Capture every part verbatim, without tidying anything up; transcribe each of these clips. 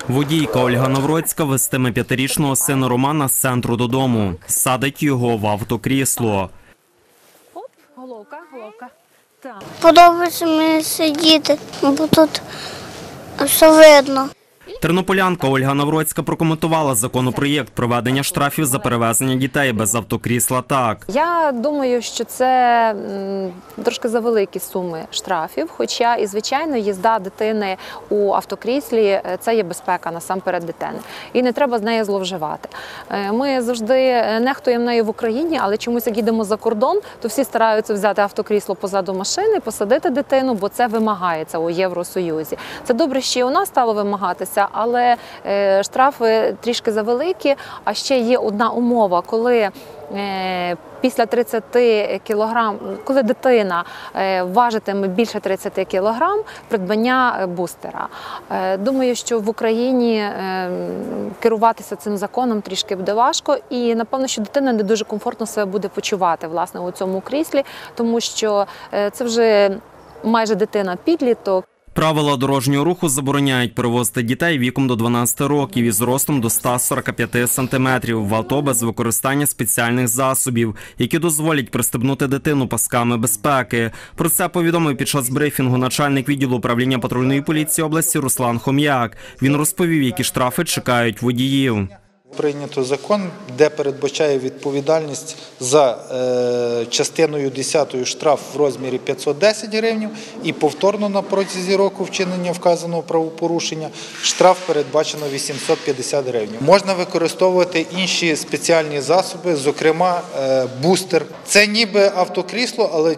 Водійка Ольга Навроцька везтиме п'ятирічного сина Романа з центру додому. Садить його в автокрісло. Оп, головка, головка. Так. Подобається мені сидіти, бо тут все видно. Тернополянка Ольга Навроцька прокоментувала законопроєкт проведення штрафів за перевезення дітей без автокрісла так. Я думаю, що це м, трошки завеликі суми штрафів, хоча і, звичайно, їзда дитини у автокріслі – це є безпека насамперед дитини. І не треба з нею зловживати. Е, Ми завжди нехтуємо нею в Україні, але чомусь, як їдемо за кордон, то всі стараються взяти автокрісло позаду машини, посадити дитину, бо це вимагається у Євросоюзі. Це добре, що і у нас стало вимагатися, але е, штрафи трішки завеликі, а ще є одна умова, коли е, після тридцяти кілограм, коли дитина е, важитиме більше тридцяти кілограм, придбання бустера. Е, думаю, що в Україні е, керуватися цим законом трішки буде важко і, напевно, що дитина не дуже комфортно себе буде почувати, власне, у цьому кріслі, тому що е, це вже майже дитина-підліток. Правила дорожнього руху забороняють перевозити дітей віком до дванадцяти років із зростом до ста сорока п'яти сантиметрів в авто без використання спеціальних засобів, які дозволять пристебнути дитину пасками безпеки. Про це повідомив під час брифінгу начальник відділу управління патрульної поліції області Руслан Хом'як. Він розповів, які штрафи чекають водіїв. Прийнято закон, де передбачає відповідальність за е, частиною десятою штраф в розмірі п'ятсот десять гривень і повторно на протязі року вчинення вказаного правопорушення штраф передбачено вісімсот п'ятдесят гривень. Можна використовувати інші спеціальні засоби, зокрема е, бустер. Це ніби автокрісло, але е,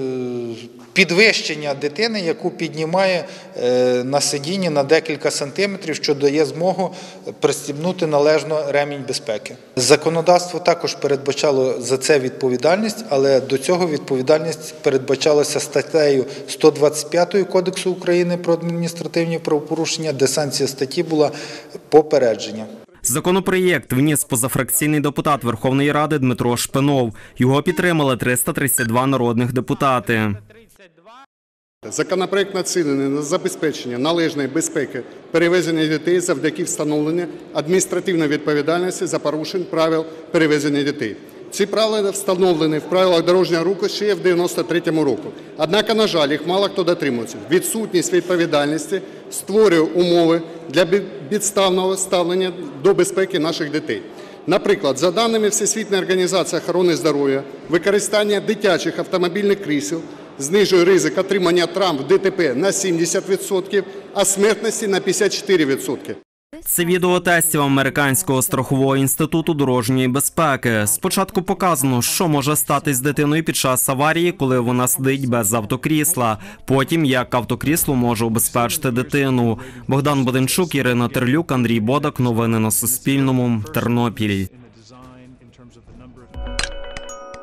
підвищення дитини, яку піднімає на сидінні на декілька сантиметрів, що дає змогу пристібнути належно ремінь безпеки. Законодавство також передбачало за це відповідальність, але до цього відповідальність передбачалася статтею сто двадцять п'ять Кодексу України про адміністративні правопорушення, де санкція статті була попередження. Законопроєкт вніс позафракційний депутат Верховної Ради Дмитро Шпенов. Його підтримали триста тридцять два народних депутати. Законопроект націлений на забезпечення належної безпеки перевезення дітей завдяки встановленню адміністративної відповідальності за порушення правил перевезення дітей. Ці правила встановлені в правилах дорожнього руху ще в дев'яносто третьому році. Однак, на жаль, їх мало хто дотримується. Відсутність відповідальності створює умови для підставного ставлення до безпеки наших дітей. Наприклад, за даними Всесвітньої організації охорони здоров'я, використання дитячих автомобільних крісел знижує ризик отримання травм в ДТП на сімдесят відсотків, а смертності на п'ятдесят чотири відсотки. Це відео тестів Американського страхового інституту дорожньої безпеки. Спочатку показано, що може статись з дитиною під час аварії, коли вона сидить без автокрісла. Потім, як автокрісло може убезпечити дитину. Богдан Боденчук, Ірина Терлюк, Андрій Бодак. Новини на Суспільному. Тернопіль.